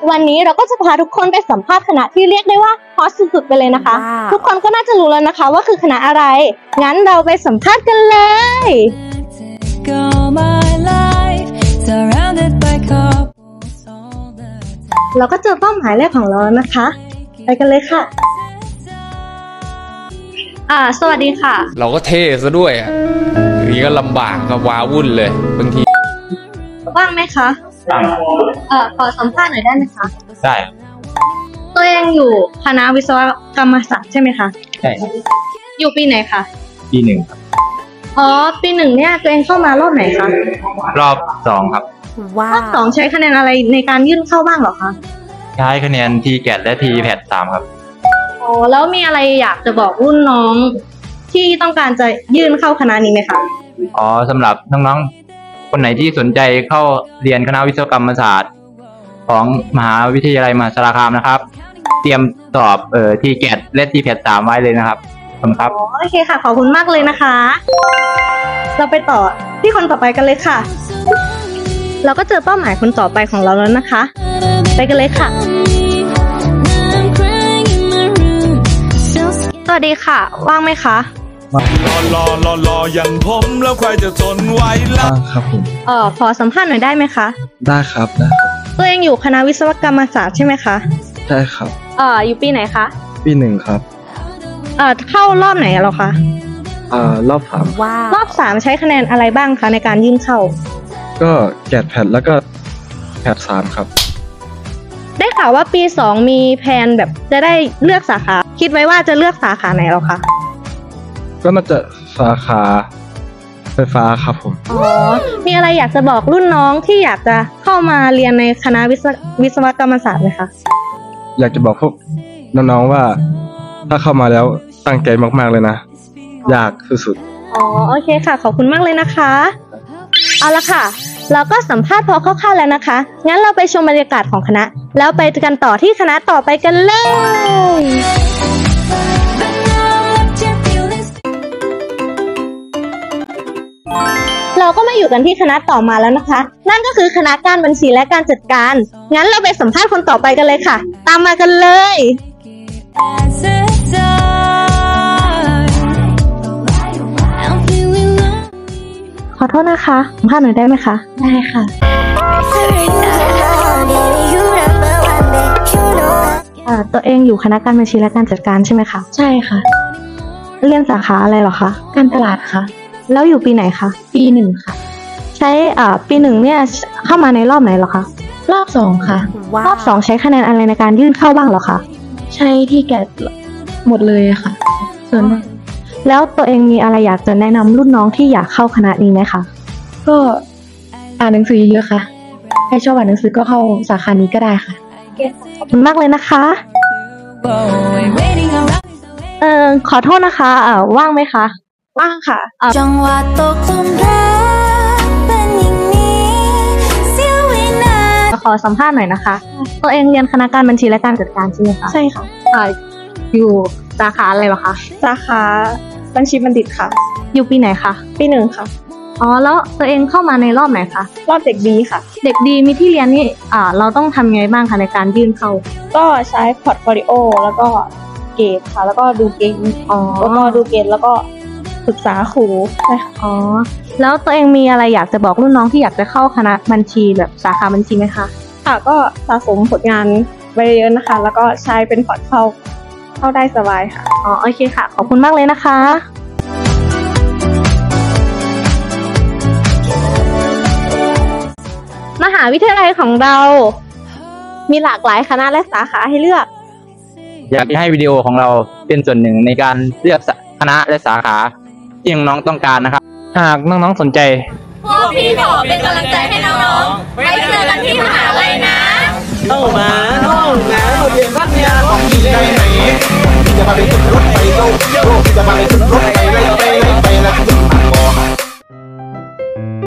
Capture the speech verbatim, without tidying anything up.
วันนี้เราก็จะพาทุกคนไปสัมภาษณ์คณะที่เรียกได้ว่าฮอตสุดๆไปเลยนะคะ wow. ทุกคนก็น่าจะรู้แล้วนะคะว่าคือคณะอะไรงั้นเราไปสัมภาษณ์กันเลยเราก็เจอเป้าหมายแรกของเราแล้วนะคะไปกันเลยค่ะอ่าสวัสดีค่ะเราก็เท่ซะด้วยอ่ะนี่ก็ลำบากก็ว้าวุ่นเลยบางทีว่างไหมคะเอ่อขอสัมภาษณ์หน่อยได้ไหมคะได้ตัวเองอยู่คณะวิศวกรรมศาสตร์ใช่ไหมคะใช่อยู่ปีไหนคะปีหนึ่งอ๋อปีหนึ่งเนี่ยตัวเองเข้ามารอบไหนคะรอบสองครับว้าวรอบสองใช้คะแนนอะไรในการยื่นเข้าบ้างหรอคะใช้คะแนนทีแกดและทีแพดสามครับอ๋อแล้วมีอะไรอยากจะบอกรุ่นน้องที่ต้องการจะยื่นเข้าคณะนี้ไหมคะอ๋อสำหรับน้องๆคนไหนที่สนใจเข้าเรียนคณะวิศวกรรมศาสตร์ของมหาวิทยาลัยมหาสารคามนะครับเตรียมสอบเอ่อทีแกดและทีแพดสามไว้เลยนะครับขอบคุณครับโอเคค่ะขอบคุณมากเลยนะคะเราไปต่อที่คนต่อไปกันเลยค่ะเราก็เจอเป้าหมายคนต่อไปของเราแล้วนะคะไปกันเลยค่ะสวัสดีค่ะว่างไหมคะรอรอรอรออย่างผมแล้วใครจะทนไหวล่ะครับผมเอ่อขอสัมภาษณ์หน่อยได้ไหมคะได้ครับได้ตัวเองอยู่คณะวิศวกรรมศาสตร์ใช่ไหมคะใช่ครับเอ่ออยู่ปีไหนคะปีหนึ่งครับเอ่อเข้ารอบไหนหรอคะเอ่อรอบสามว้าวรอบสามใช้คะแนนอะไรบ้างคะในการยื่นเข้าก็แกดแพดแล้วก็แพดสามครับได้ข่าวว่าปีสองมีแผนแบบจะได้เลือกสาขาคิดไว้ว่าจะเลือกสาขาไหนหรอคะก็น่าจะสาขาไฟฟ้าครับผมอ๋อมีอะไรอยากจะบอกรุ่นน้องที่อยากจะเข้ามาเรียนในคณะวิศววิศวกรรมศาสตร์ไหมคะอยากจะบอกพวกน้องๆว่าถ้าเข้ามาแล้วตั้งใจมากๆเลยนะอยากสุดๆอ๋อโอเคค่ะขอบคุณมากเลยนะคะเอาละค่ะเราก็สัมภาษณ์พอคร่าวๆแล้วนะคะงั้นเราไปชมบรรยากาศของคณะแล้วไปกันต่อที่คณะต่อไปกันเลยเราก็มาอยู่กันที่คณะต่อมาแล้วนะคะนั่นก็คือคณะการบัญชีและการจัดการงั้นเราไปสัมภาษณ์คนต่อไปกันเลยค่ะตามมากันเลยขอโทษนะคะสัมภาษณ์หน่อยได้ไหมคะได้ค่ะตัวเองอยู่คณะการบัญชีและการจัดการใช่ไหมคะใช่ค่ะเรียนสาขาอะไรหรอคะการตลาดค่ะแล้วอยู่ปีไหนคะปีหนึ่งค่ะใช้อ่าปีหนึ่งเนี่ยเข้ามาในรอบไหนหรอคะรอบสองค่ะรอบสองใช้คะแนนอะไรในการยื่นเข้าบ้างหรอคะใช้ที่แกะหมดเลยค่ะส่วนแล้วตัวเองมีอะไรอยากจะแนะนำรุ่นน้องที่อยากเข้าคณะนี้ไหมคะก็อ่านหนังสือเยอะๆค่ะใครชอบอ่านหนังสือก็เข้าสาขานี้ก็ได้ค่ะขอบคุณมากเลยนะคะเออขอโทษนะคะเอ่อว่างไหมคะว่างค่ะจังหวะตกลุมรักเป็นอย่างนี้เสี้ยววินาทีขอสัมภาษณ์หน่อยนะคะตัวเองเรียนคณะการบัญชีและการจัดการใช่ไหมคะใช่ค่ะอ่าอยู่สาขาอะไรหรอคะสาขาบัญชีบัณฑิตค่ะอยู่ปีไหนคะปีหนึ่งค่ะอ๋อแล้วตัวเองเข้ามาในรอบไหนคะรอบเด็กดีค่ะเด็กดีมีที่เรียนนี่อ่าเราต้องทำไงบ้างคะในการยื่นเข้าก็ใช้พอร์ตโฟลิโอแล้วก็เกรดค่ะแล้วก็ดูเกรดอ๋อแล้วก็ดูเกรดแล้วก็ปรึกษาครูใช่ค่ะอ๋อแล้วตัวเองมีอะไรอยากจะบอกรุ่นน้องที่อยากจะเข้าคณะบัญชีแบบสาขาบัญชีไหมคะค่ะก็สะสมผลงานไว้เยอะนะคะแล้วก็ใช้เป็นพอร์ตเข้าเข้าได้สบายค่ะอ๋อโอเคค่ะขอบคุณมากเลยนะคะมหาวิทยาลัยของเรามีหลากหลายคณะและสาขาให้เลือกอยากให้วิดีโอของเราเป็นส่วนหนึ่งในการเลือกคณะและสาขาที่น้องๆต้องการนะครับหากน้องๆสนใจพวกพี่ขอเป็นกำลังใจให้น้องๆไว้เจอกันที่มหาลัยนะเข้ามาน้องนะเรียนพัฒนาของที่ไหนที่จะมาเป็นรถไฟโลกที่จะมาเป็นรถไฟ